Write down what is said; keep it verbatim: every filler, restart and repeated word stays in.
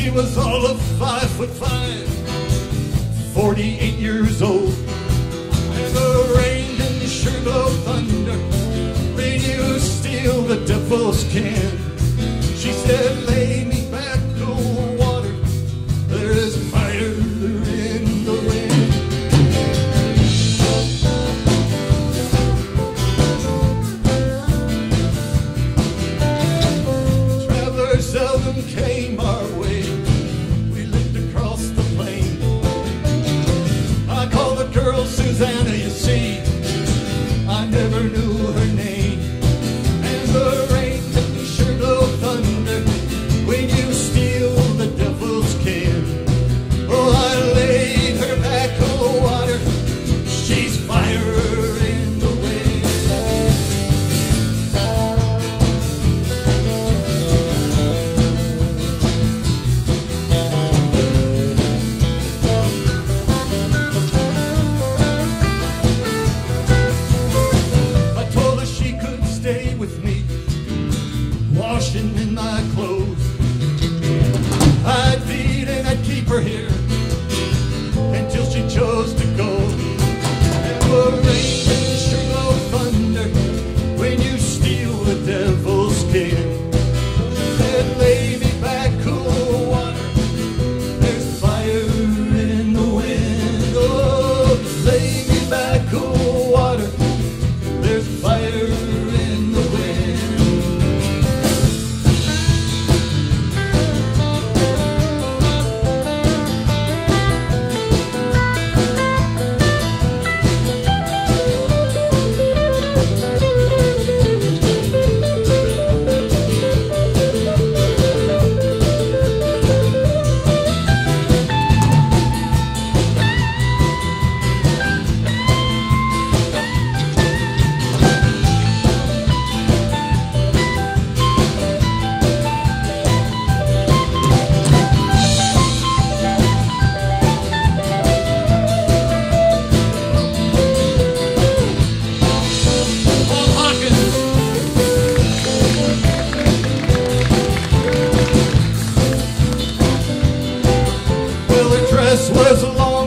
She was all of five foot five, forty-eight years old. And the rain didn't sure blow thunder, rain you steal the devil's can. She said, lay me back, cool water, there is fire in the wind. Travelers seldom came our way, we lived across the plain. I called the girl Susanna, you see, I never knew her name. And the rain didn't sure blow thunder when you steal the devil's can. Oh, I laid her back on the water, she's fire in the wind. I told her she could stay with me, washing in my clothes. I'd feed and I'd keep her here until she chose to go. And the rain and sure blow thunder when you steal the devil's skin. Said, lay me back, cool water, there's fire in the wind. Oh, lay me back, cool water, there's fire in the wind. Well, her dress was long